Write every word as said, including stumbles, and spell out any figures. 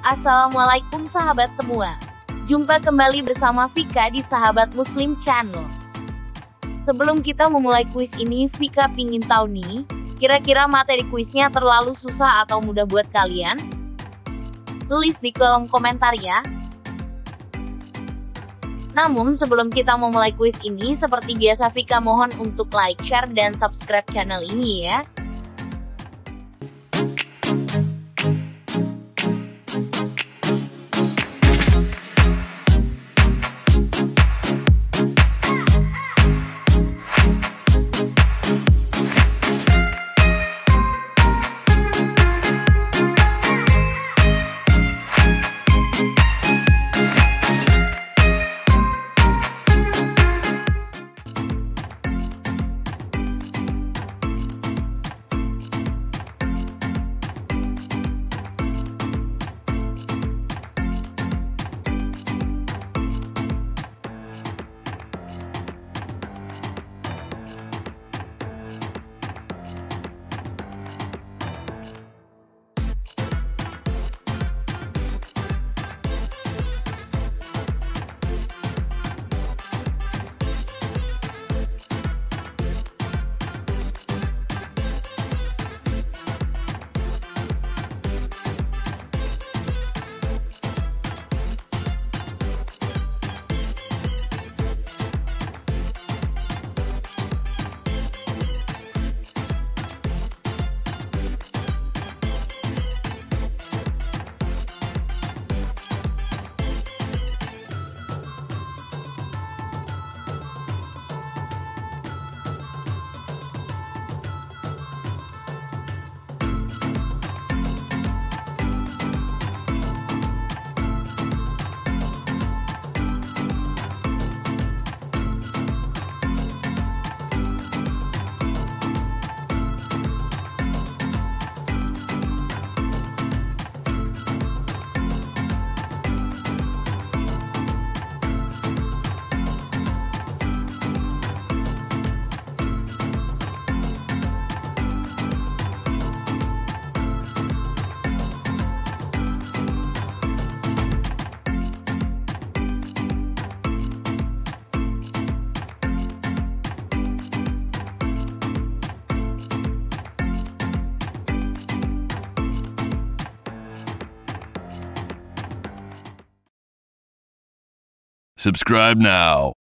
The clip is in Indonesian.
Assalamualaikum sahabat semua. Jumpa kembali bersama Vika di Sahabat Muslim Channel. Sebelum kita memulai kuis ini, Vika pingin tahu nih, kira-kira materi kuisnya terlalu susah atau mudah buat kalian? Tulis di kolom komentar ya. Namun sebelum kita memulai kuis ini, seperti biasa Vika mohon untuk like, share, dan subscribe channel ini ya. Subscribe now.